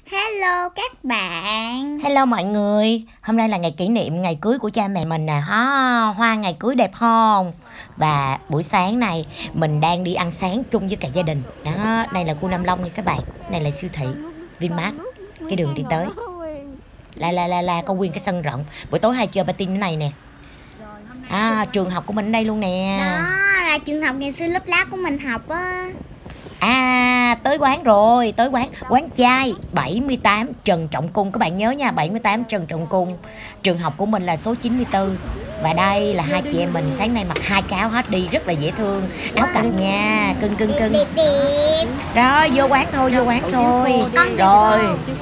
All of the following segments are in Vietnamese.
Hello các bạn. Hello mọi người, hôm nay là ngày kỷ niệm ngày cưới của cha mẹ mình nè. Hoa ngày cưới đẹp không? Và buổi sáng này mình đang đi ăn sáng chung với cả gia đình. Đó, đây là khu Nam Long nha các bạn. Này là siêu thị Vinmart. Cái đường đi tới công viên cái sân rộng. Buổi tối hay chơi patin thế này nè. Trường học của mình ở đây luôn nè. Đó là trường học ngày xưa lớp lá của mình học á. Tới quán rồi, tới quán chai 78 Trần Trọng Cung. Các bạn nhớ nha, 78 Trần Trọng Cung. Trường học của mình là số 94. Và đây là hai chị em mình sáng nay mặc hai cái áo hết đi, rất là dễ thương. Áo cặp nha, cưng. Đó, vô quán thôi. Rồi.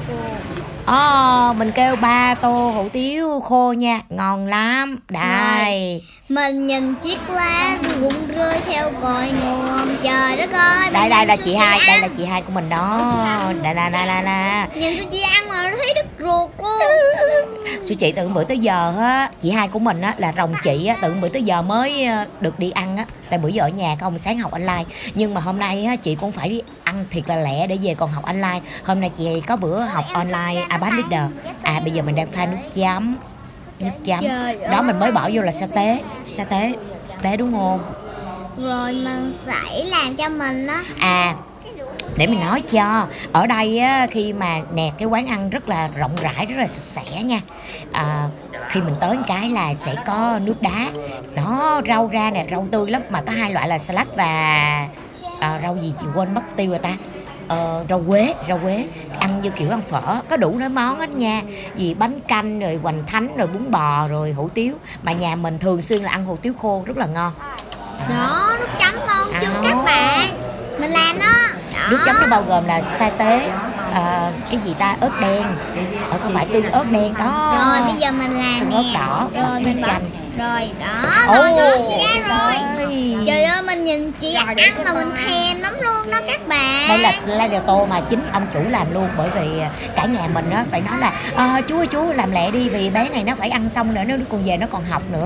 Mình kêu 3 tô hủ tiếu khô nha, ngon lắm. Đây. Mình nhìn chiếc lá rụng rơi theo cội nguồn. Trời đất ơi. Đây là chị hai, đây là chị hai của mình đó. Đây. Nhìn sao chị ăn mà thấy đứt ruột luôn. Sư chị từ bữa tới giờ á, chị hai của mình á là rồng chị á, từ bữa tới giờ mới được đi ăn á. Tại bữa giờ ở nhà không, sáng học online. Nhưng mà hôm nay á, chị cũng phải đi ăn thiệt là lẹ để về còn học online. Hôm nay chị có bữa học online Abax Leader. Bây giờ mình đang pha nước chấm. Đó mình mới bỏ vô là sa tế đúng không? Rồi mình sẽ làm cho mình á. Để mình nói cho, ở đây á, khi mà cái quán ăn rất là rộng rãi, rất là sạch sẽ nha. Khi mình tới một cái là sẽ có nước đá. Đó, rau ra nè, rau tươi lắm. Mà có hai loại là salad và rau gì chị quên mất tiêu rồi ta. Rau quế ăn như kiểu ăn phở, có đủ món hết nha, gì bánh canh rồi hoành thánh rồi bún bò rồi hủ tiếu. Mà nhà mình thường xuyên là ăn hủ tiếu khô rất là ngon. Đó, nước chấm ngon chưa các bạn, mình làm đó. Nước chấm nó bao gồm là sa tế, cái gì ta, ớt đen, không phải tương ớt đen đó. Rồi bây giờ mình làm tương ớt đỏ, rồi mình chanh. Rồi đó, rồi chị ra rồi. Trời ơi, mình nhìn chị ăn mà mình thèm lắm luôn đó các bạn. Đây là tô mà chính ông chủ làm luôn, bởi vì cả nhà mình á phải nói là chú làm lẹ đi, vì bé này nó phải ăn xong nữa, nó còn về nó còn học nữa.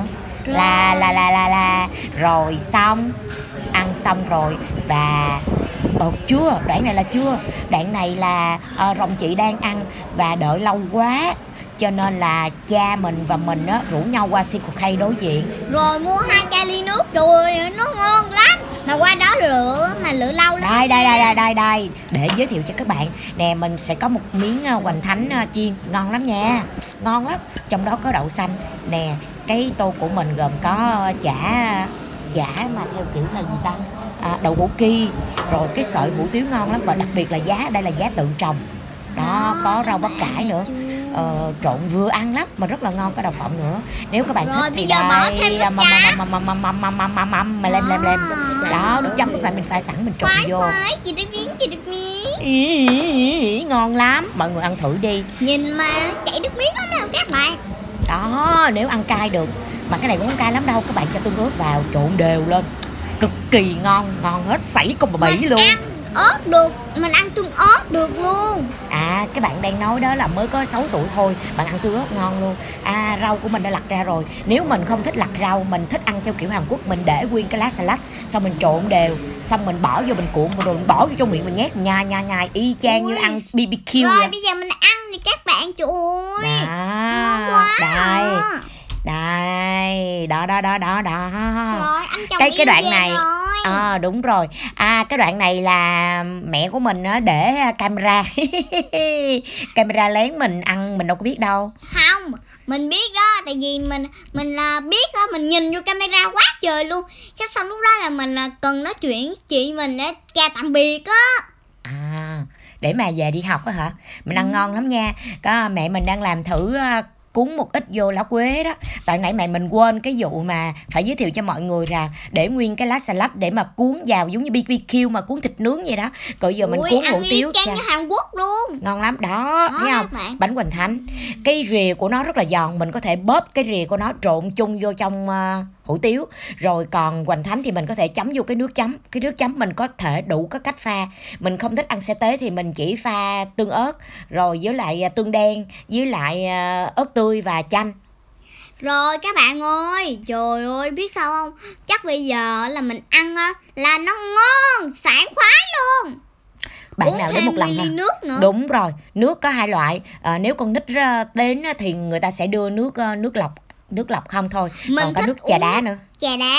Rồi xong ăn xong rồi. Và chưa, đoạn này là chưa. Đoạn này là rồng chị đang ăn và đợi lâu quá, cho nên là cha mình và mình á rủ nhau qua Circle K đối diện. Rồi mua 2 chai ly nước, trời nó ngon lắm. Mà qua đó lựa lâu lắm. Đây để giới thiệu cho các bạn nè, mình sẽ có một miếng hoành thánh chiên ngon lắm nha, ngon lắm. Trong đó có đậu xanh nè. Cái tô của mình gồm có chả mà theo kiểu là gì ta, đậu hũ ki, rồi cái sợi hủ tiếu ngon lắm. Và đặc biệt là giá, đây là giá tự trồng đó, có rau bắp cải nữa. Trộn vừa ăn lắm mà rất là ngon, có đậu phộng nữa. Nếu các bạn thích thì đây mà lem đó, nước chấm lúc nãy mình pha sẵn mình trộn vô. Chị được miếng. Ngon lắm, mọi người ăn thử đi. Nhìn mà chảy nước miếng lắm đâu các bạn. Đó, nếu ăn cay được, mà cái này cũng không cay lắm đâu, các bạn cho tương ớt vào trộn đều lên, cực kỳ ngon hết sảy con bà Bỉ luôn. Ăn ớt được, mình ăn tương ớt được luôn. Cái bạn đang nói đó là mới có 6 tuổi thôi, bạn ăn tương ớt ngon luôn. Rau của mình đã lặt ra rồi. Nếu mình không thích lặt rau, mình thích ăn theo kiểu Hàn Quốc, mình để nguyên cái lá salad, xong mình trộn đều, xong mình bỏ vô, mình cuộn rồi mình bỏ vô trong miệng mình nhét nhai y chang như ăn BBQ. Rồi vậy. Bây giờ mình ăn thì các bạn, trời ơi, ngon quá. Đây, đó. Rồi anh chồng cái đoạn này rồi. đúng rồi. Cái đoạn này là mẹ của mình để camera camera lén mình ăn, mình đâu có biết đâu. Không, mình biết đó, tại vì mình là biết đó, mình nhìn vô camera quá trời luôn. Cái xong lúc đó là mình cần nói chuyện chị mình để chào tạm biệt á. Để mà về đi học á hả? Mình ăn ngon lắm nha. Có mẹ mình đang làm thử cuốn một ít vô lá quế đó. Tại nãy mẹ mình quên cái vụ mà phải giới thiệu cho mọi người rằng để nguyên cái lá salad để mà cuốn vào giống như BBQ mà cuốn thịt nướng vậy đó. Còn giờ mình cuốn hủ tiếu như Hàn Quốc luôn. Ngon lắm đó, thấy không? Bánh hoành thánh. Cái rìa của nó rất là giòn, mình có thể bóp cái rìa của nó trộn chung vô trong hủ tiếu. Rồi còn hoành thánh thì mình có thể chấm vô cái nước chấm. Cái nước chấm mình có thể đủ các cách pha. Mình không thích ăn sa tế thì mình chỉ pha tương ớt, rồi với lại tương đen, với lại ớt tươi và chanh. Rồi các bạn ơi, trời ơi, biết sao không? Chắc bây giờ là mình ăn là nó ngon, sảng khoái luôn. Bạn Uống nào đến thêm một lần ly ha? nước nữa. Đúng rồi, nước có hai loại. Nếu con nít đến thì người ta sẽ đưa nước lọc không thôi. Mình Còn có thích nước trà uống đá nữa. Trà đá.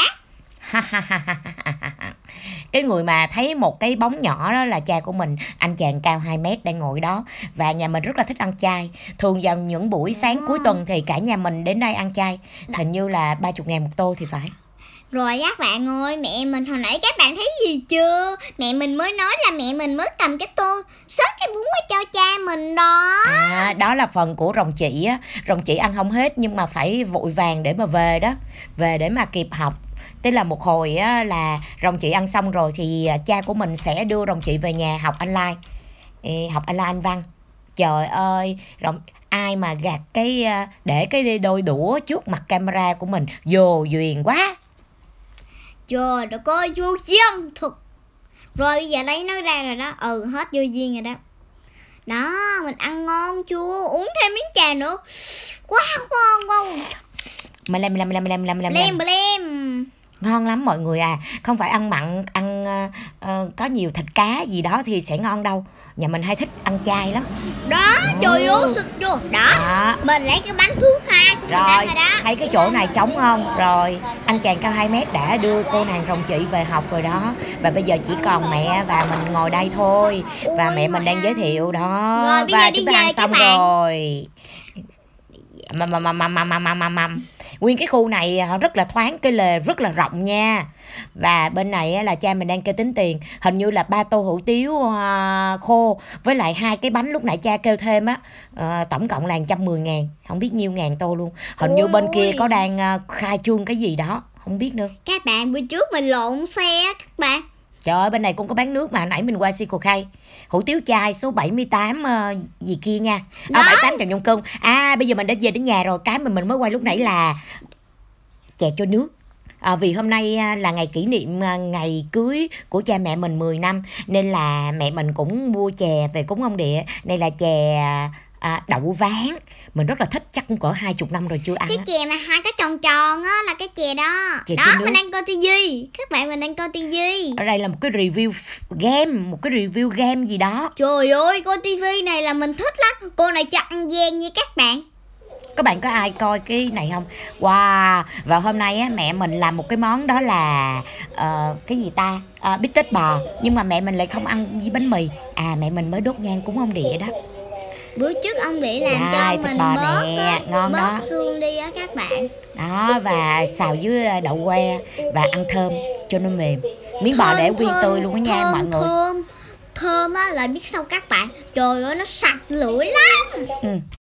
Cái người mà thấy một cái bóng nhỏ đó là cha của mình, anh chàng cao 2 mét đang ngồi đó. Và nhà mình rất là thích ăn chay. Thường vào những buổi sáng cuối tuần thì cả nhà mình đến đây ăn chay. Hình như là 30.000 một tô thì phải. Rồi các bạn ơi, mẹ mình hồi nãy các bạn thấy gì chưa? Mẹ mình mới nói là mẹ mình mới cầm cái tô xớt cái bún qua cho cha mình đó. Đó là phần của rồng chị á. Rồng chị ăn không hết nhưng mà phải vội vàng để mà về đó. Về để mà kịp học. Tức là một hồi á, là rồng chị ăn xong rồi thì cha của mình sẽ đưa rồng chị về nhà học online. Học online Anh văn. Trời ơi, ai mà gạt để cái đôi đũa trước mặt camera của mình vô duyên quá. Trời đất ơi, vô duyên thực. Rồi bây giờ lấy nó ra rồi đó. Hết vô duyên rồi đó. Đó, mình ăn ngon chưa? Uống thêm miếng trà nữa. Quá ngon. Mà lem. Lem. Ngon lắm mọi người à. Không phải ăn mặn, ăn có nhiều thịt cá gì đó thì sẽ ngon đâu. Nhà mình hay thích ăn chay lắm. Đó, trời ơi, xịt vô. Đó, mình lấy cái bánh thứ hai của mình ăn rồi đó. Thấy cái chỗ này trống không? Rồi, anh chàng cao 2 mét đã đưa cô nàng rồng chị về học rồi đó. Và bây giờ chỉ còn mẹ và mình ngồi đây thôi. Và mẹ mình đang giới thiệu đó. Rồi, bây và giờ đi chúng ta ăn về xong các bạn. rồi. Nguyên cái khu này rất là thoáng, cái lề rất là rộng nha. Và bên này là cha mình đang kêu tính tiền. Hình như là 3 tô hủ tiếu khô với lại 2 cái bánh lúc nãy cha kêu thêm á, tổng cộng là 110.000. Không biết nhiêu ngàn tô luôn. Hình như bên kia có đang khai trương cái gì đó, không biết nữa. Các bạn, bữa trước mình lộn xe các bạn. Trời ơi, bên này cũng có bán nước mà nãy mình qua Sico Khay. Hủ tiếu chai số 78 gì kia nha. 78 Trần Nhung Cưng. Bây giờ mình đã về đến nhà rồi. Cái mình mới quay lúc nãy là chè cho nước. Vì hôm nay là ngày kỷ niệm ngày cưới của cha mẹ mình 10 năm. Nên là mẹ mình cũng mua chè về cúng ông địa. Đây là chè đậu ván. Mình rất là thích, chắc cũng cỡ 20 năm rồi chưa ăn. Cái chè mà hai cái tròn tròn á là cái chè đó. Chè đó mình đang coi tivi. Các bạn, mình đang coi tivi. Ở đây là một cái review game, một cái review game gì đó. Trời ơi, coi tivi này là mình thích lắm. Cô này cho ăn gian nha các bạn. Các bạn có ai coi cái này không? Wow. Và hôm nay á, mẹ mình làm một cái món đó là cái gì ta? Bít tết bò. Nhưng mà mẹ mình lại không ăn với bánh mì. Mẹ mình mới đốt nhang cúng ông địa đó. Bữa trước ông địa làm cho mình bớt xương đi á các bạn. Đó, và xào với đậu que và ăn thơm cho nó mềm. Miếng bò để nguyên tươi luôn đó nha mọi người. Thơm á, là biết sao các bạn. Trời ơi, nó sạch lưỡi lắm.